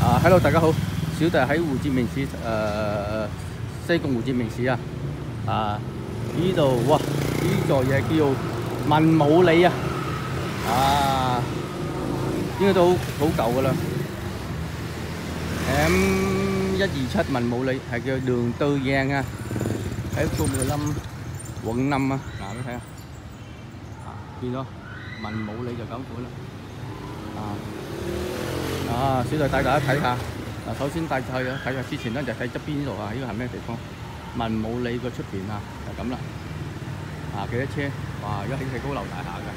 Hello，大家好，小弟喺胡志明市西貢胡志明市啊，呢度哇，呢座嘢叫文武里啊，應該都好舊噶啦。M127文武里係叫đường Tư Giang啊，喺khu 15quận 5啊，你睇下，見到文武里就咁款啦，小弟帶大家睇下。首先帶去睇下之前咧就睇側邊呢度啊，呢個係咩地方？文武里個出邊啊，就咁啦。幾多車？哇！而家起高樓大廈嘅，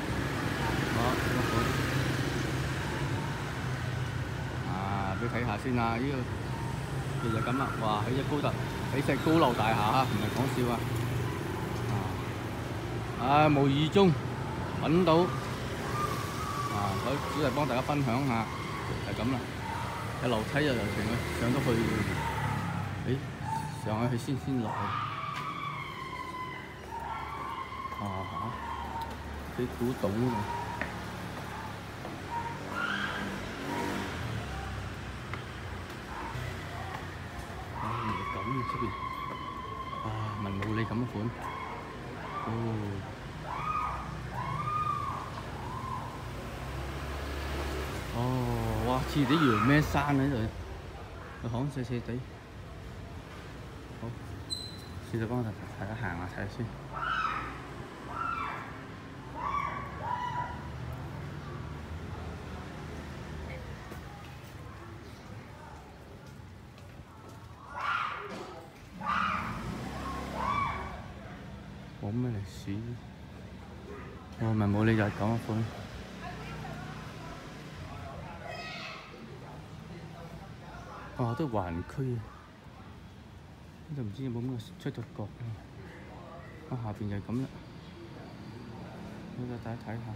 俾睇下先啊！呢個其實咁啦，哇！起隻高樓大廈啊，唔係講笑啊！無意中揾到所以小弟幫大家分享下，就咁啦。有樓梯又成嘅，上咗去，上去先落去，啲古董喎，原來咁嘅出邊，文武里咁嘅款，哇！似啲陽咩山喺度，個巷細細地。好，試下幫大家行下睇下先。冇咩歷史，文武里就係咁一款。都係環區啊！呢度唔知有冇咩出咗角啊？下邊就係咁啦，大家睇下。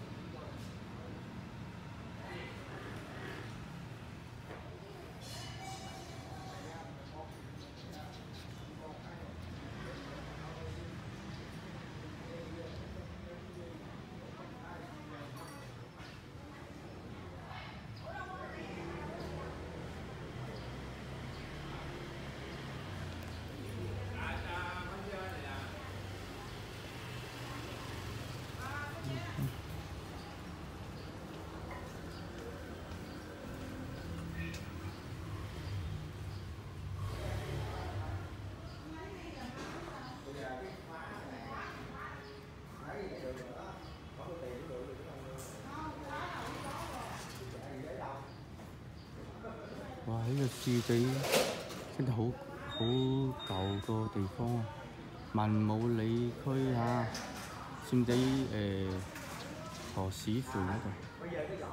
哇！呢個置地真係好舊個地方啊！文武里區啊，佔地何市附嗰度，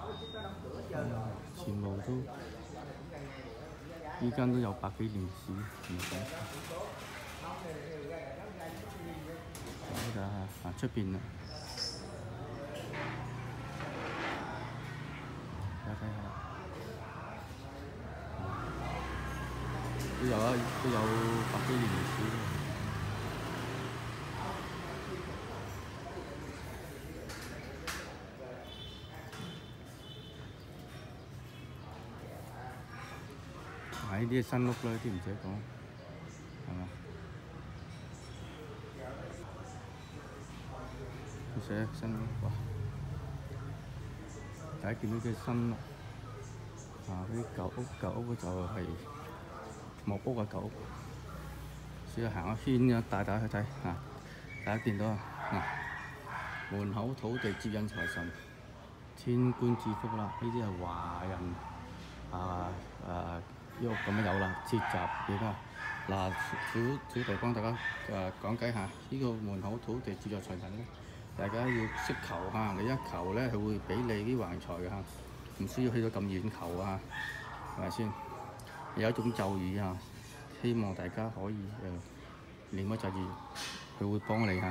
全部都依間都有100幾年史，唔係講笑。出邊啦，大家睇下。都有100幾年歷史。呢啲係新屋啦，啲唔使講，係嘛？新屋哇！大家見到嘅新屋，嗰啲舊屋就係木屋嘅舊屋。試下行一圈啊，帶大家去睇大家見到門口土地接引財神，天官賜福啦！呢啲係華人呢屋咁樣有啦，設閘嘅小弟幫大家講解下呢個門口土地接引財神咧，大家要識求你一求咧，佢會俾你啲橫財嘅唔需要去到咁遠求係咪先？有一種咒語希望大家可以念嗰咒語，佢會幫你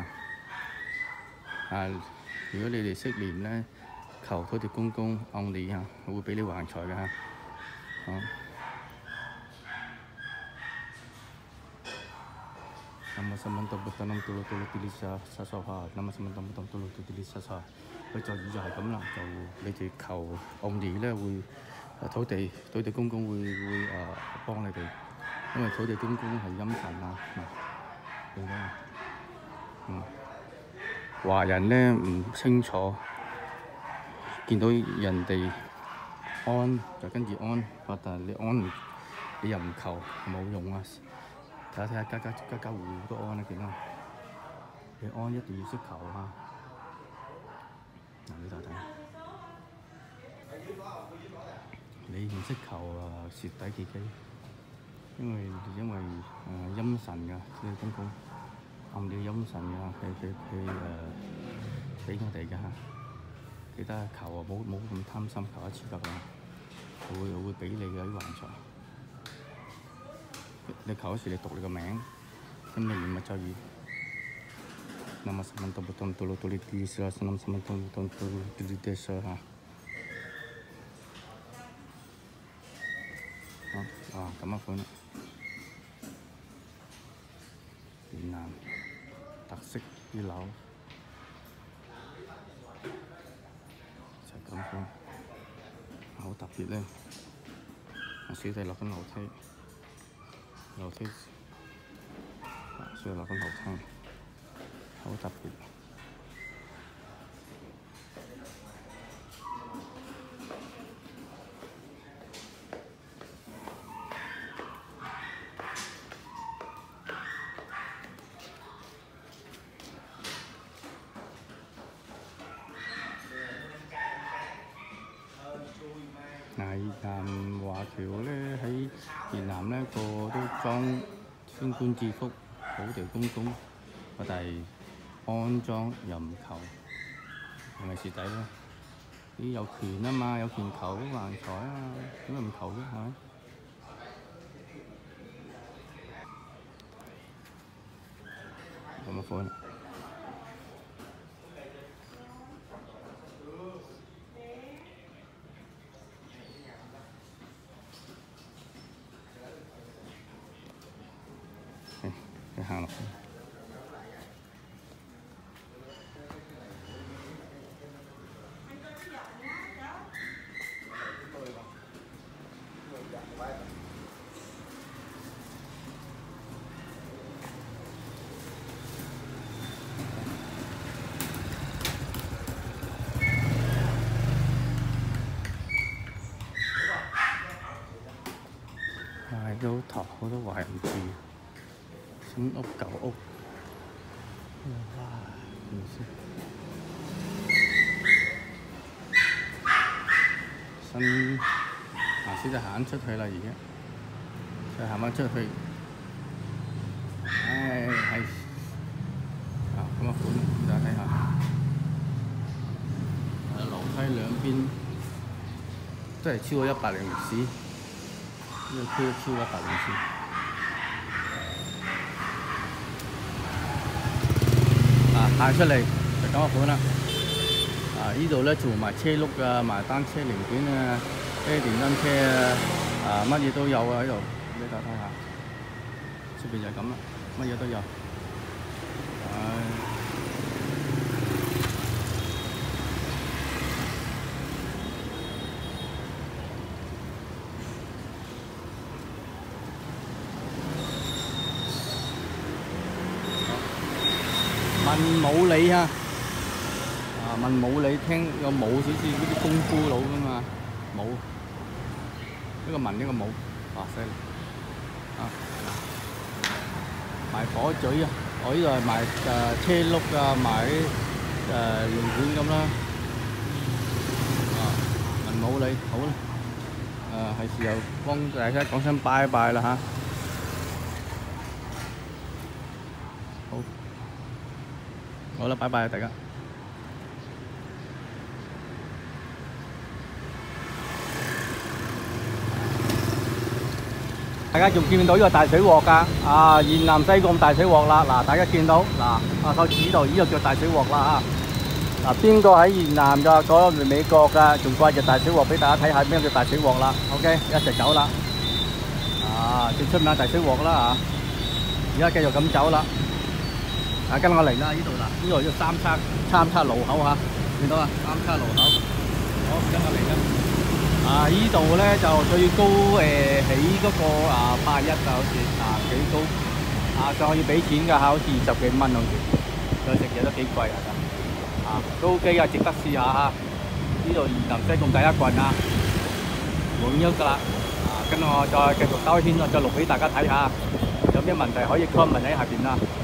如果你哋識念咧，求土地公公按你佢會俾你橫財嘅nama semen tebet tanam tulu tili sa soha nama semen tebet tulu tili sa soha，佢咒語就係咁啦，就你哋求按年咧會土地公公會幫你哋，因為土地公公係陰神啊，見到嘛？華人咧唔清楚，見到人哋安就跟住安，但係你安你又唔求冇用啊！睇下家戶戶都安啦，見到你安一定要識求啊！嗱，呢度睇。你唔識求啊，蝕底自己，因為陰神㗎，土地公公暗你陰神㗎，俾我哋㗎嚇。記得求啊，冇咁貪心，求一次得啦，會俾你嘅啲橫財。你求嗰時，你讀你個名，咁你念乜咒語？Nama Samantha Button Tulu Tuli Tisa Sanam Samantha Button Tulu Tuli Tisa 嚇。咁一款越南特色啲樓就係咁款，好特別咧。小弟落緊樓梯，小弟落緊樓梯，好特別。越南華僑咧喺越南咧個都裝升官致福，土地公公，但係安裝又唔求，係咪蝕底咧？你有權啊嘛，有權求橫財啊嘛，點解唔求啫？係咪？咁乜款？你行落去。都好多華人住，新屋舊屋，哇！唔知新先就行出去啦，而家再行翻出去，係咁嘅款，大家睇下，樓梯兩邊真係超過100年歷史。呢個超過100年先。行出嚟就咁嘅款啦。呢度咧做埋車轆啊，賣單車零件啊，電單車啊，乜嘢都有啊喺度。你睇下，出邊就係咁啦，乜嘢都有。文武里啊，文武里聽有武少少嗰啲功夫佬噶嘛，武一個文一個武，哇犀利賣火嘴啊！我呢度係賣車轆啊，賣啲零件咁啦。文武里好啦，係時候幫大家講聲拜拜啦嚇。好啦，拜拜大家。大家仲見唔到呢個大水鑊㗎？越南西貢大水鑊啦！嗱，大家見到嗱，手指度呢個叫大水鑊啦嚇。邊個喺越南㗎？嗰個美國㗎，仲掛隻大水鑊俾大家睇下咩叫大水鑊啦。OK， 一齊走啦！最出名大水鑊啦嚇。而家繼續咁走啦。跟我嚟啦！呢度嗱，呢度要三叉路口嚇，見到啊？三叉路口，好，跟我嚟啦！ 依度咧就最高起嗰個81啊，好似幾高上去要俾錢㗎，好似20幾蚊好似，再食嘢都幾貴都 OK 值得試下嚇。呢度南西貢第一棍滿咗㗎啦，跟住我再繼續兜一圈，我再錄俾大家睇下，有咩問題可以 comment 喺下邊啦。